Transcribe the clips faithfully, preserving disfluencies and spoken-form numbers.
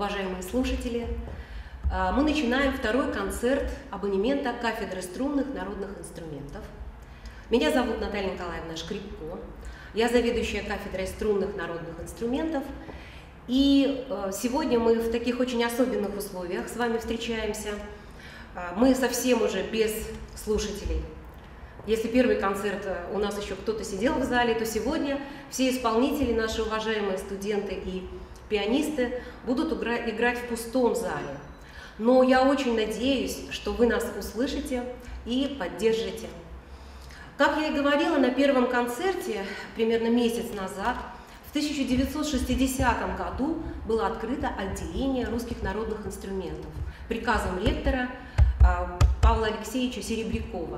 уважаемые слушатели! Мы начинаем второй концерт абонемента кафедры струнных народных инструментов. Меня зовут Наталья Николаевна Шкрипко. Я заведующая кафедрой струнных народных инструментов. И сегодня мы в таких очень особенных условиях с вами встречаемся. Мы совсем уже без слушателей. Если первый концерт у нас еще кто-то сидел в зале, то сегодня все исполнители, наши уважаемые студенты и пианисты будут играть в пустом зале. Но я очень надеюсь, что вы нас услышите и поддержите. Как я и говорила на первом концерте, примерно месяц назад, в тысяча девятьсот шестидесятом году было открыто отделение русских народных инструментов приказом ректора Павла Алексеевича Серебрякова.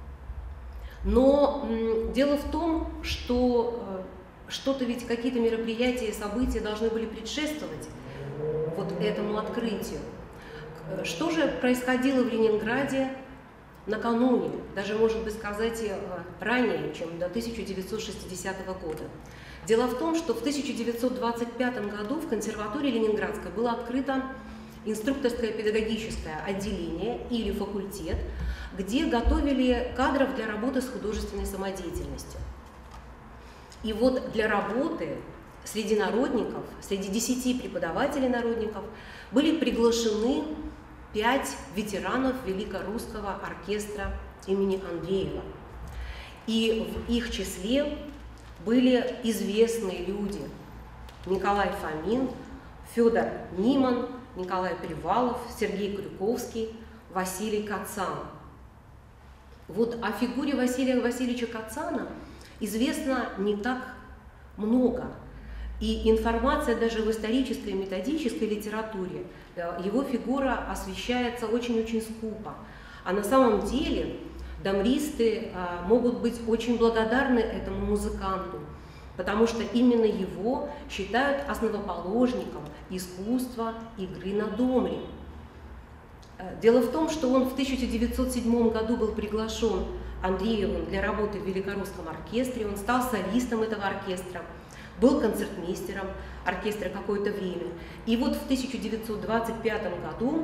Но дело в том, что что-то ведь, какие-то мероприятия и события должны были предшествовать вот этому открытию. Что же происходило в Ленинграде накануне, даже, может быть, сказать, ранее, чем до тысяча девятьсот шестидесятого года? Дело в том, что в тысяча девятьсот двадцать пятом году в консерватории Ленинградской было открыто инструкторское педагогическое отделение или факультет, где готовили кадров для работы с художественной самодеятельностью. И вот для работы среди народников, среди десяти преподавателей народников были приглашены пять ветеранов Великорусского оркестра имени Андреева. И в их числе были известные люди: Николай Фомин, Федор Ниман, Николай Привалов, Сергей Крюковский, Василий Кацан. Вот о фигуре Василия Васильевича Кацана известно не так много. И информация даже в исторической и методической литературе, его фигура освещается очень-очень скупо. А на самом деле дамристы могут быть очень благодарны этому музыканту, потому что именно его считают основоположником искусства игры на домре. Дело в том, что он в тысяча девятьсот седьмом году был приглашен Андреевым для работы в Великорусском оркестре, он стал солистом этого оркестра, был концертмейстером оркестра какое-то время. И вот в тысяча девятьсот двадцать пятом году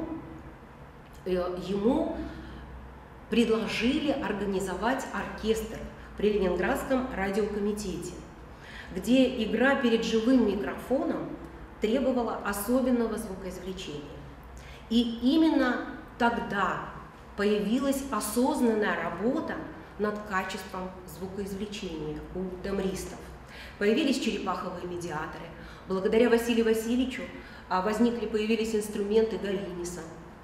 ему предложили организовать оркестр при Ленинградском радиокомитете, где игра перед живым микрофоном требовала особенного звукоизвлечения. И именно тогда появилась осознанная работа над качеством звукоизвлечения у дамристов. Появились черепаховые медиаторы. Благодаря Василию Васильевичу возникли, появились инструменты Галиниса.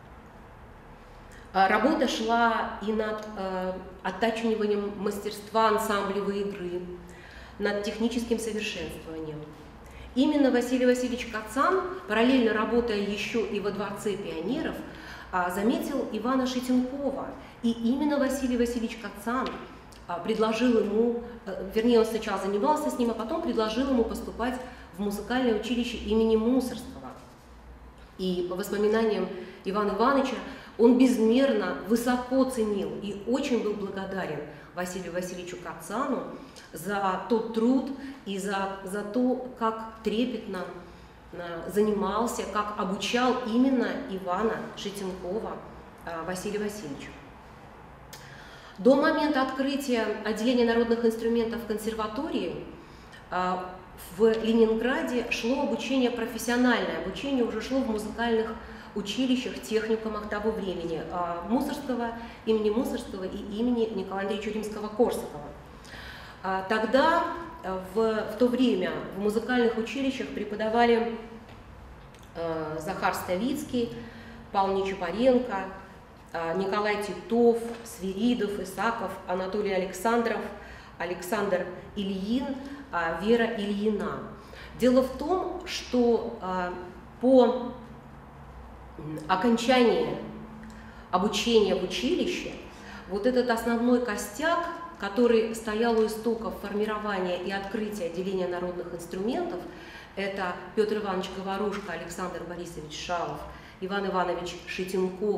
Работа шла и над оттачиванием мастерства ансамблевой игры, над техническим совершенствованием. Именно Василий Васильевич Кацан, параллельно работая еще и во Дворце пионеров, заметил Ивана Шитенкова. И именно Василий Васильевич Кацан предложил ему, вернее, он сначала занимался с ним, а потом предложил ему поступать в музыкальное училище имени Мусорского. И по воспоминаниям Ивана Ивановича, он безмерно высоко ценил и очень был благодарен Василию Васильевичу Кацану за тот труд и за, за то, как трепетно занимался, как обучал именно Ивана Шитенкова Василию Васильевичу. До момента открытия отделения народных инструментов в консерватории в Ленинграде шло обучение, профессиональное обучение уже шло в музыкальных училищах, техникумах того времени, Мусорского, имени Мусорского и имени Николая Андреевича Римского-Корсакова. Тогда, в, в то время, в музыкальных училищах преподавали Захар Ставицкий, Павел Нечапаренко, Николай Титов, Свиридов, Исаков, Анатолий Александров, Александр Ильин, Вера Ильина. Дело в том, что по окончании обучения в училище вот этот основной костяк, который стоял у истоков формирования и открытия отделения народных инструментов, это Петр Иванович Говорушко, Александр Борисович Шалов, Иван Иванович Шитенков,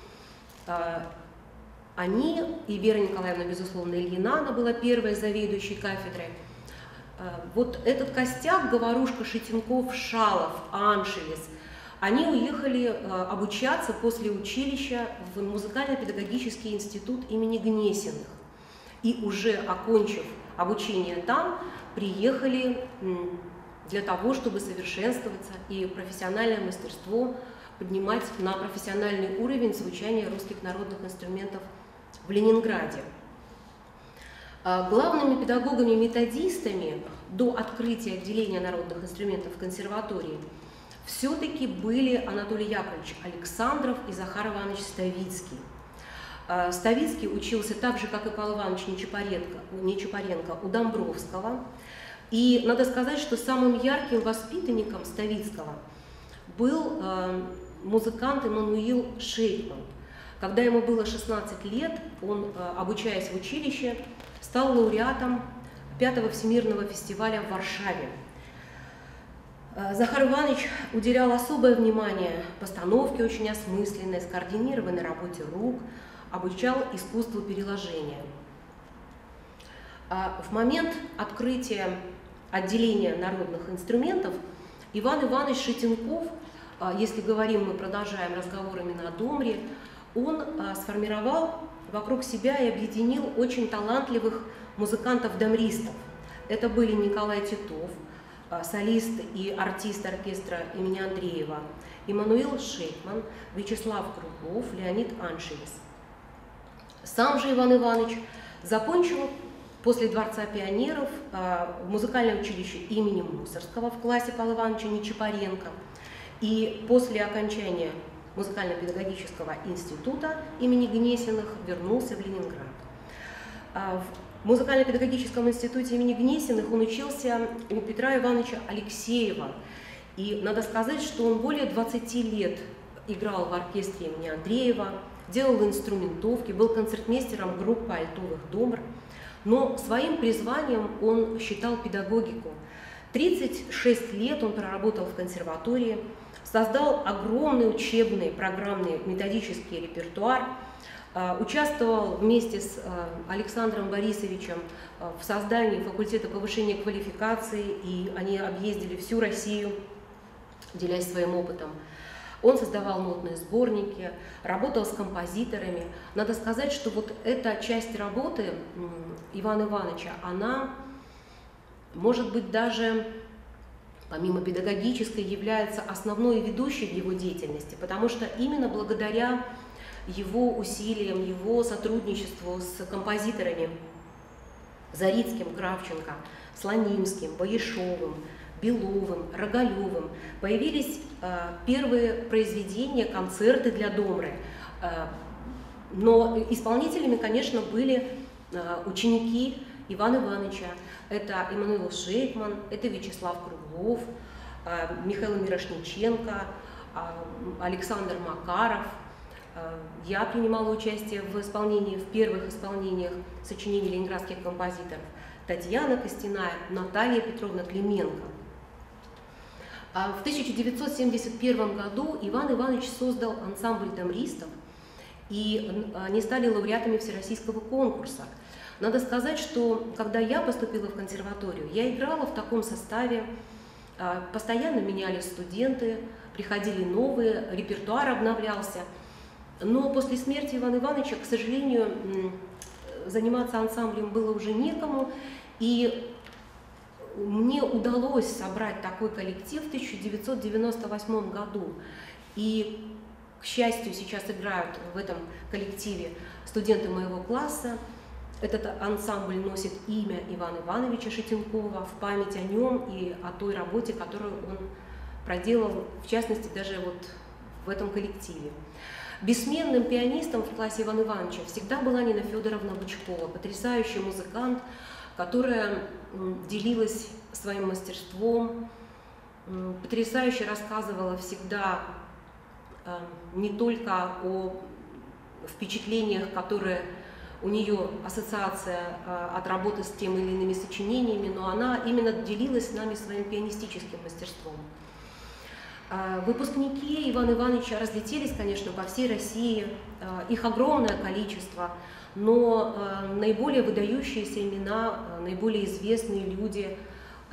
они, и Вера Николаевна, безусловно, Ильина, она была первой заведующей кафедрой. Вот этот костяк — Говорушко, Шитенков, Шалов, Аншелес — они уехали обучаться после училища в музыкально-педагогический институт имени Гнесиных. И уже окончив обучение там, приехали для того, чтобы совершенствоваться и профессиональное мастерство поднимать на профессиональный уровень звучания русских народных инструментов в Ленинграде. Главными педагогами-методистами до открытия отделения народных инструментов в консерватории все-таки были Анатолий Яковлевич Александров и Захар Иванович Ставицкий. Ставицкий учился так же, как и Павел Иванович Нечапаренко, Нечапаренко у Домбровского. И надо сказать, что самым ярким воспитанником Ставицкого был музыкант Эммануил Шейкман. Когда ему было шестнадцать лет, он, обучаясь в училище, стал лауреатом пятого Всемирного фестиваля в Варшаве. Захар Иванович уделял особое внимание постановке очень осмысленной, скоординированной работе рук, обучал искусству переложения. В момент открытия отделения народных инструментов Иван Иванович Шитенков, если говорим, мы продолжаем разговор именно о Домре, он сформировал вокруг себя и объединил очень талантливых музыкантов-домристов. Это были Николай Титов, солист и артист оркестра имени Андреева, Эммануил Шейкман, Вячеслав Круглов, Леонид Аншевис. Сам же Иван Иванович закончил после Дворца пионеров в музыкальном училище имени Мусорского в классе Павла Ивановича Нечапаренко. И после окончания музыкально-педагогического института имени Гнесиных вернулся в Ленинград. В музыкально-педагогическом институте имени Гнесиных он учился у Петра Ивановича Алексеева. И надо сказать, что он более двадцати лет играл в оркестре имени Андреева, делал инструментовки, был концертмейстером группы альтовых «Домр». Но своим призванием он считал педагогику. тридцать шесть лет он проработал в консерватории, создал огромный учебный, программный, методический репертуар, участвовал вместе с Александром Борисовичем в создании факультета повышения квалификации, и они объездили всю Россию, делясь своим опытом. Он создавал нотные сборники, работал с композиторами. Надо сказать, что вот эта часть работы Ивана Ивановича, она, может быть, даже помимо педагогической, является основной и ведущей в его деятельности, потому что именно благодаря его усилиям, его сотрудничеству с композиторами Зарицким, Кравченко, Слонимским, Боешовым, Беловым, Рогалевым появились э, первые произведения, концерты для Домры. Э, но исполнителями, конечно, были э, ученики Ивана Ивановича. Это Эммануил Шейкман, это Вячеслав Круглов, э, Михаил Мирошниченко, э, Александр Макаров. Э, я принимала участие в исполнении, в первых исполнениях сочинений ленинградских композиторов. Татьяна Костяная, Наталья Петровна Клименко. В тысяча девятьсот семьдесят первом году Иван Иванович создал ансамбль домристов, и они стали лауреатами всероссийского конкурса. Надо сказать, что когда я поступила в консерваторию, я играла в таком составе, постоянно менялись студенты, приходили новые, репертуар обновлялся. Но после смерти Ивана Ивановича, к сожалению, заниматься ансамблем было уже некому, и мне удалось собрать такой коллектив в тысяча девятьсот девяносто восьмом году. И, к счастью, сейчас играют в этом коллективе студенты моего класса. Этот ансамбль носит имя Ивана Ивановича Шитенкова, в память о нем и о той работе, которую он проделал, в частности, даже вот в этом коллективе. Бессменным пианистом в классе Ивана Ивановича всегда была Нина Федоровна Бычкова, потрясающий музыкант, которая делилась своим мастерством, потрясающе рассказывала всегда не только о впечатлениях, которые у нее ассоциация от работы с теми или иными сочинениями, но она именно делилась с нами своим пианистическим мастерством. Выпускники Ивана Ивановича разлетелись, конечно, по всей России, их огромное количество, но наиболее выдающиеся имена, наиболее известные люди –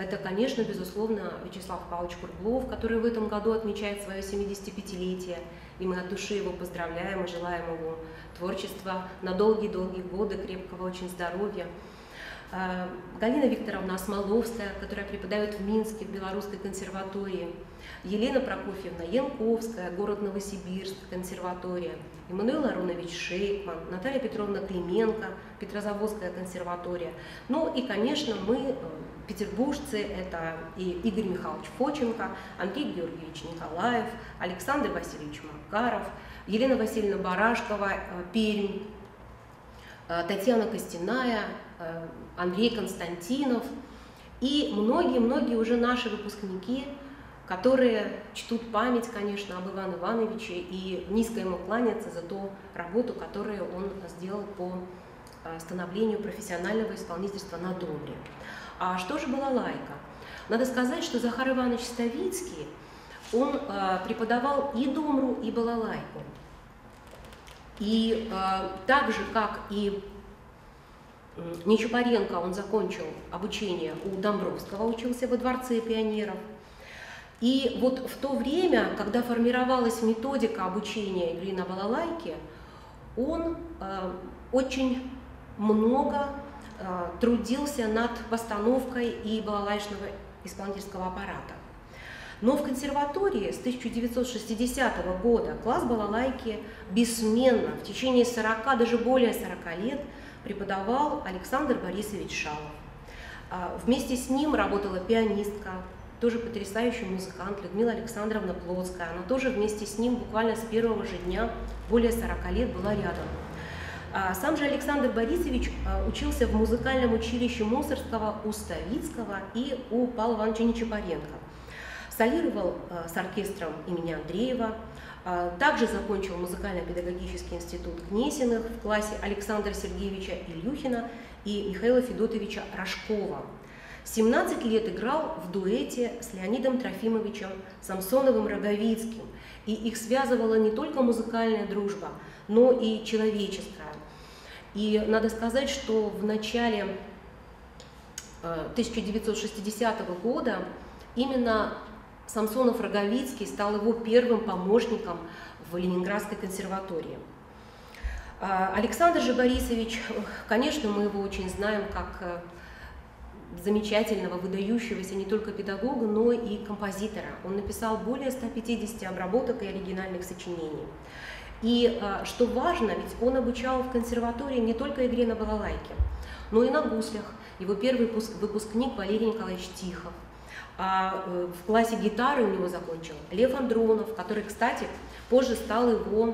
Это, конечно, безусловно, Вячеслав Павлович Круглов, который в этом году отмечает свое семидесятипятилетие, и мы от души его поздравляем и желаем ему творчества на долгие-долгие годы, крепкого очень здоровья. Галина Викторовна Осмоловская, которая преподает в Минске, в Белорусской консерватории, Елена Прокофьевна Янковская, город Новосибирск, консерватория, Эммануил Аронович Шейкман, Наталья Петровна Клименко, Петрозаводская консерватория. Ну и, конечно, мы, петербуржцы, это и Игорь Михайлович Фоченко, Андрей Георгиевич Николаев, Александр Васильевич Макаров, Елена Васильевна Барашкова, Пермь, Татьяна Костяная, Андрей Константинов и многие-многие уже наши выпускники, которые чтут память, конечно, об Иване Ивановиче и низко ему кланяться за ту работу, которую он сделал по становлению профессионального исполнительства на домре. А что же балалайка? Надо сказать, что Захар Иванович Ставицкий, он преподавал и домру, и балалайку. И так же, как и Нечапаренко, он закончил обучение у Домбровского, учился во Дворце пионеров. И вот в то время, когда формировалась методика обучения игры на балалайке, он э, очень много э, трудился над постановкой и балалайчного исполнительского аппарата. Но в консерватории с тысяча девятьсот шестидесятого года класс балалайки бессменно в течение сорока, даже более сорока лет преподавал Александр Борисович Шалов. Вместе с ним работала пианистка, тоже потрясающий музыкант Людмила Александровна Плотская. Она тоже вместе с ним буквально с первого же дня, более сорока лет, была рядом. Сам же Александр Борисович учился в музыкальном училище Мусорского у Ставицкого и у Павла Ивановича Нечапаренко. Солировал с оркестром имени Андреева. Также закончил музыкально-педагогический институт Кнесиных в классе Александра Сергеевича Ильюхина и Михаила Федотовича Рожкова. семнадцать лет играл в дуэте с Леонидом Трофимовичем Самсоновым-Роговицким, и их связывала не только музыкальная дружба, но и человеческая. И надо сказать, что в начале тысяча девятьсот шестидесятого года именно Самсонов-Роговицкий стал его первым помощником в Ленинградской консерватории. Александр же Борисович, конечно, мы его очень знаем как замечательного, выдающегося не только педагога, но и композитора. Он написал более ста пятидесяти обработок и оригинальных сочинений. И что важно, ведь он обучал в консерватории не только игре на балалайке, но и на гуслях. Его первый выпускник Валерий Николаевич Тихов. А в классе гитары у него закончил Лев Андронов, который, кстати, позже стал его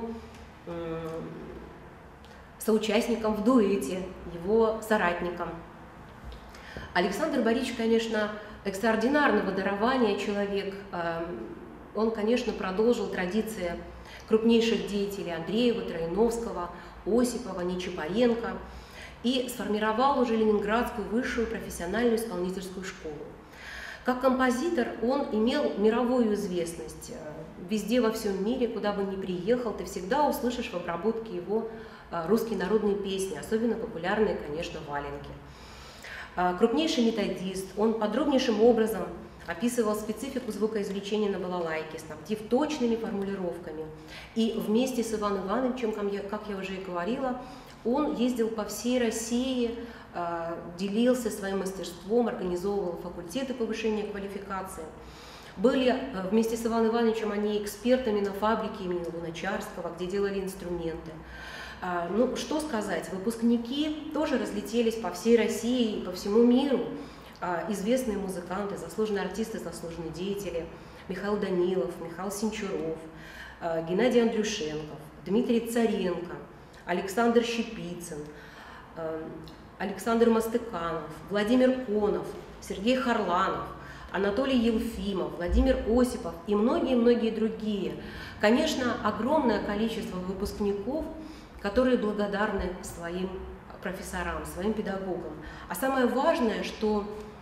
соучастником в дуэте, его соратником. Александр Борисович, конечно, экстраординарного дарования человек. Он, конечно, продолжил традиции крупнейших деятелей Андреева, Троиновского, Осипова, Нечапаренко и сформировал уже Ленинградскую высшую профессиональную исполнительскую школу. Как композитор он имел мировую известность. Везде во всем мире, куда бы ни приехал, ты всегда услышишь в обработке его русские народные песни, особенно популярные, конечно, валенки. Крупнейший методист, он подробнейшим образом описывал специфику звукоизвлечения на балалайке, снабдив точными формулировками. И вместе с Иваном Ивановичем, как я уже и говорила, он ездил по всей России, делился своим мастерством, организовывал факультеты повышения квалификации. Были вместе с Иваном Ивановичем они экспертами на фабрике имени Луначарского, где делали инструменты. Ну, что сказать, выпускники тоже разлетелись по всей России и по всему миру. Известные музыканты, заслуженные артисты, заслуженные деятели. Михаил Данилов, Михаил Синчуров, Геннадий Андрюшенков, Дмитрий Царенко, Александр Щепицын, Александр Мастыканов, Владимир Конов, Сергей Харланов, Анатолий Елфимов, Владимир Осипов и многие-многие другие. Конечно, огромное количество выпускников, которые благодарны своим профессорам, своим педагогам. А самое важное, что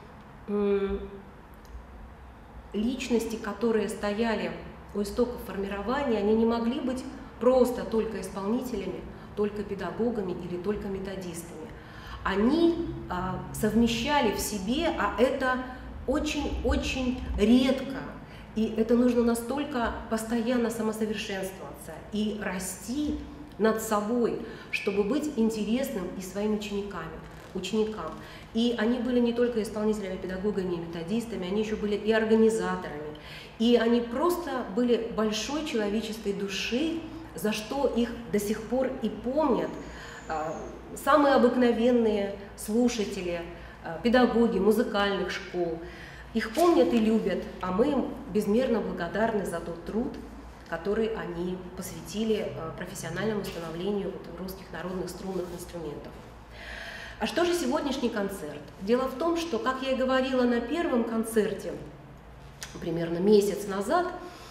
личности, которые стояли у истоков формирования, они не могли быть просто только исполнителями, только педагогами или только методистами. Они а, совмещали в себе, а это очень-очень редко. И это нужно настолько постоянно самосовершенствоваться и расти над собой, чтобы быть интересным и своим учениками, ученикам. И они были не только исполнителями, педагогами и методистами, они еще были и организаторами. И они просто были большой человеческой души, за что их до сих пор и помнят самые обыкновенные слушатели, педагоги музыкальных школ. Их помнят и любят, а мы им безмерно благодарны за тот труд, который они посвятили профессиональному становлению русских народных струнных инструментов. А что же сегодняшний концерт? Дело в том, что, как я и говорила на первом концерте, примерно месяц назад,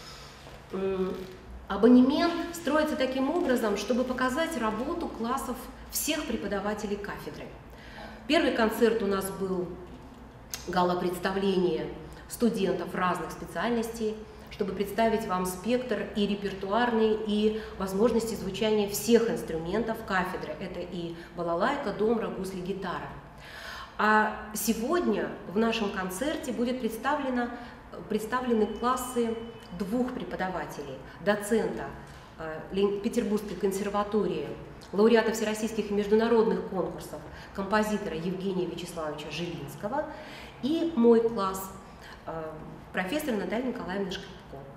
абонемент строится таким образом, чтобы показать работу классов всех преподавателей кафедры. Первый концерт у нас был гала-представление студентов разных специальностей, чтобы представить вам спектр и репертуарный, и возможности звучания всех инструментов кафедры. Это и балалайка, домра, гусли, гитара. А сегодня в нашем концерте будет представлено, представлены классы двух преподавателей, доцента э, Петербургской консерватории, лауреата всероссийских и международных конкурсов, композитора Евгения Вячеславовича Жилинского, и мой класс, э, профессора Натальи Николаевны Шкрипко.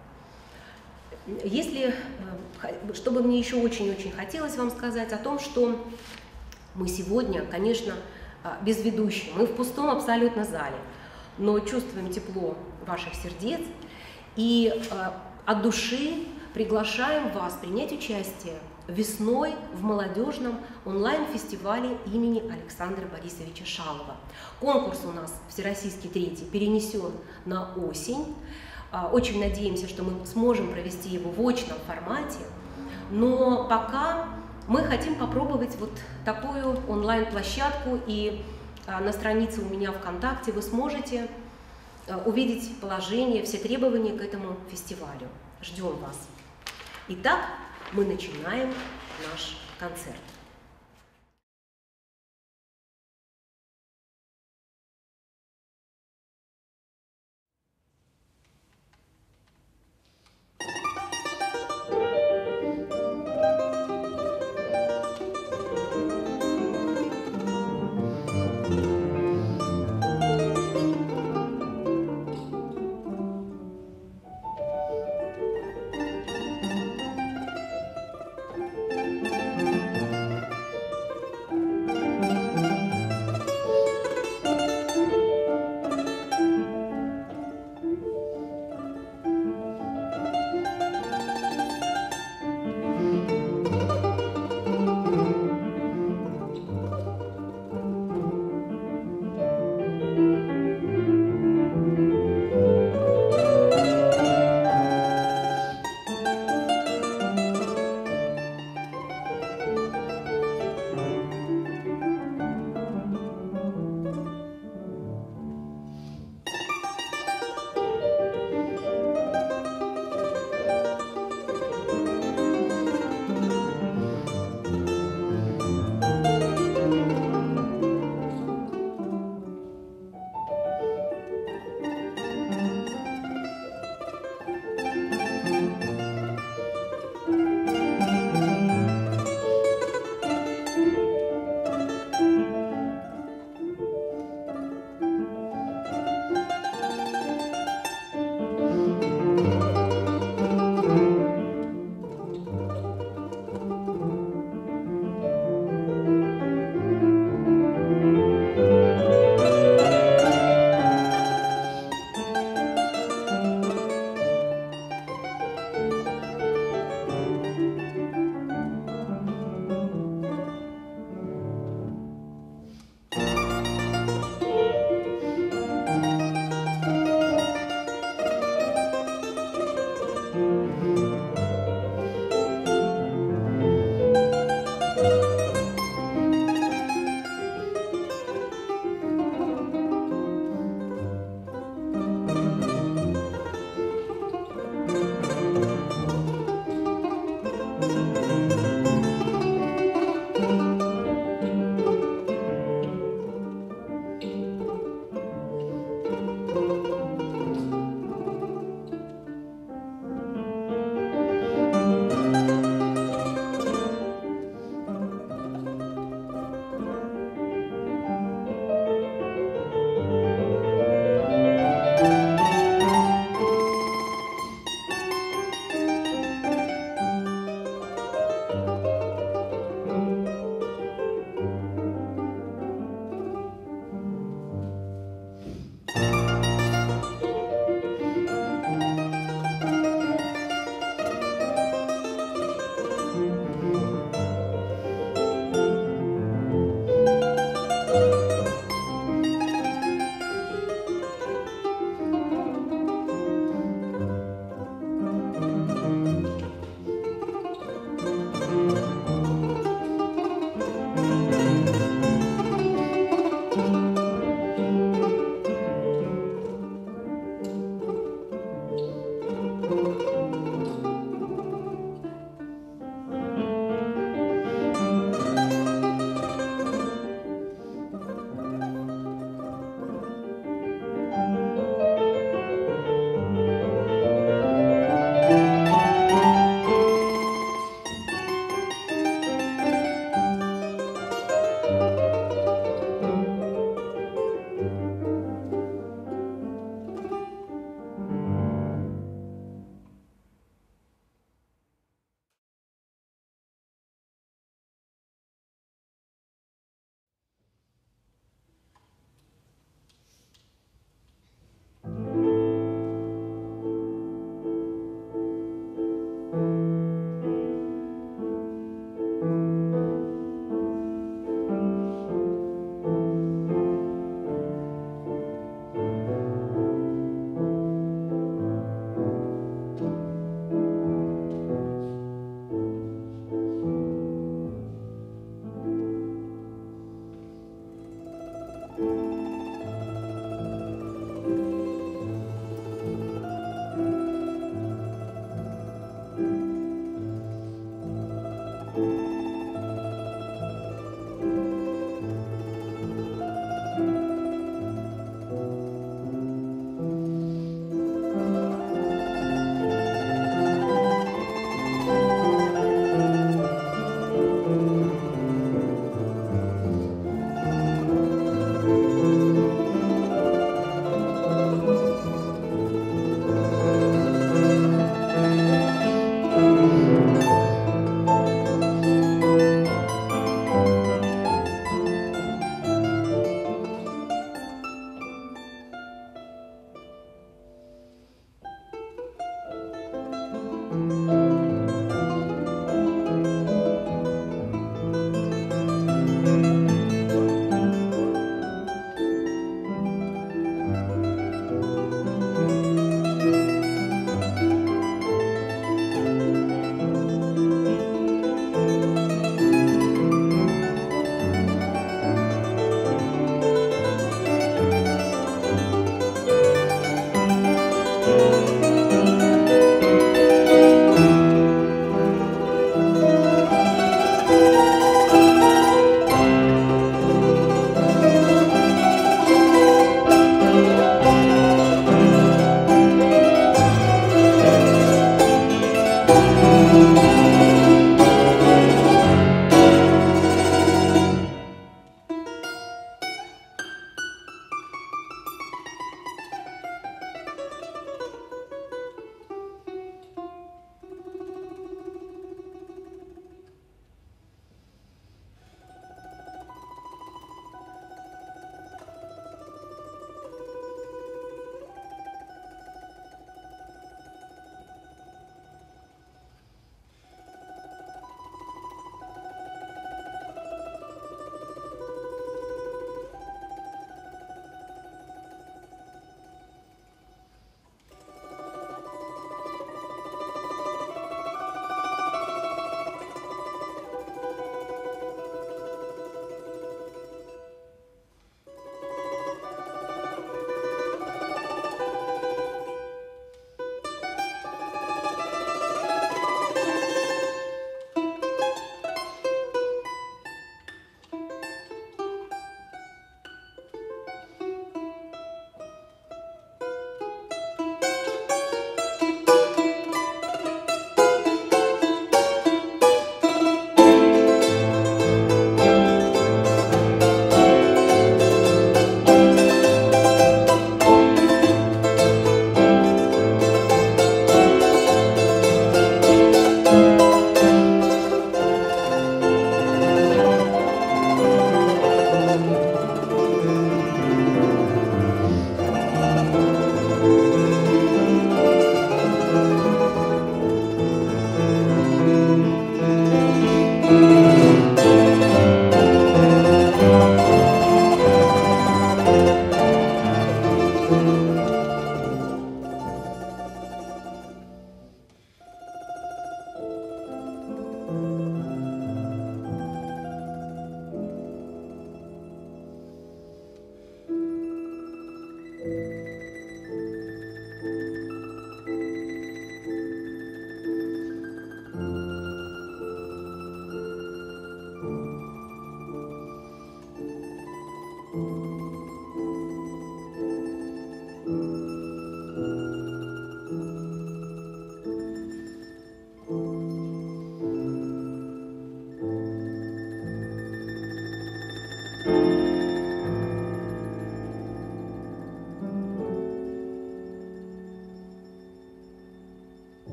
Если, э, чтобы мне еще очень-очень хотелось вам сказать о том, что мы сегодня, конечно, без ведущей, мы в пустом абсолютно зале, но чувствуем тепло ваших сердец и э, от души приглашаем вас принять участие весной в молодежном онлайн-фестивале имени Александра Борисовича Шалова. Конкурс у нас всероссийский третий перенесен на осень. Очень надеемся, что мы сможем провести его в очном формате, но пока мы хотим попробовать вот такую онлайн-площадку, и на странице у меня ВКонтакте вы сможете увидеть положение, все требования к этому фестивалю. Ждем вас. Итак, мы начинаем наш концерт.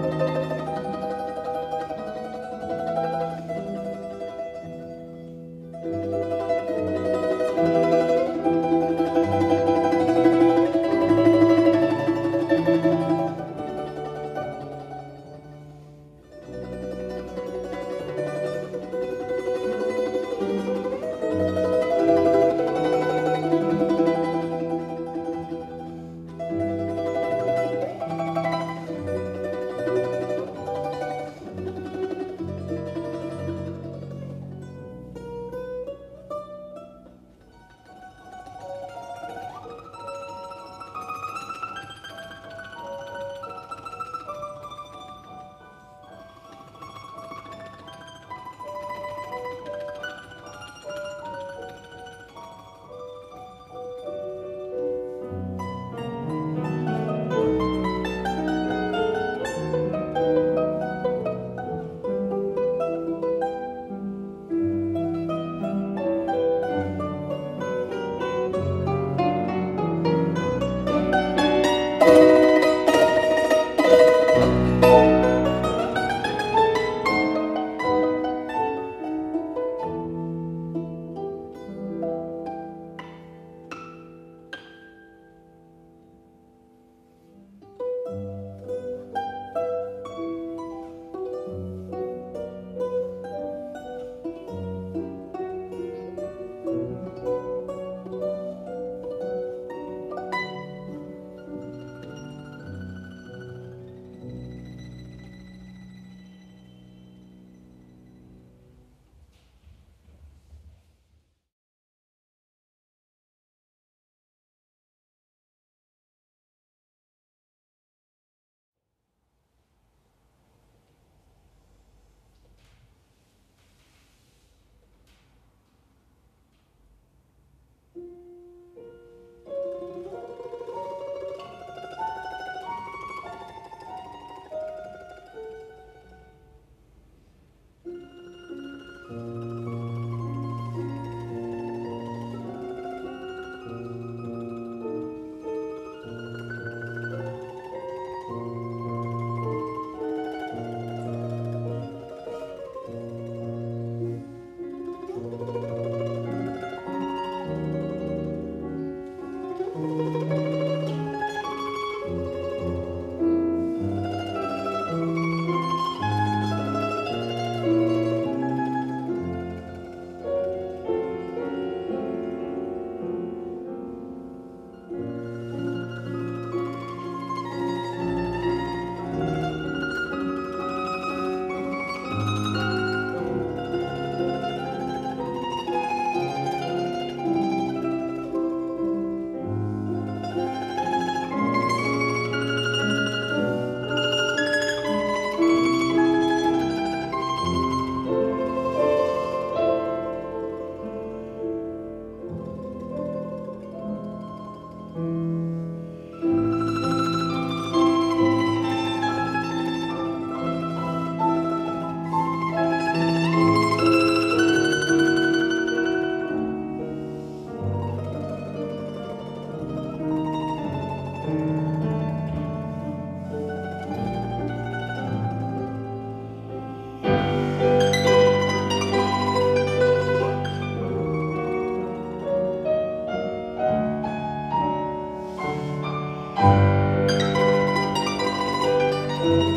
Thank you.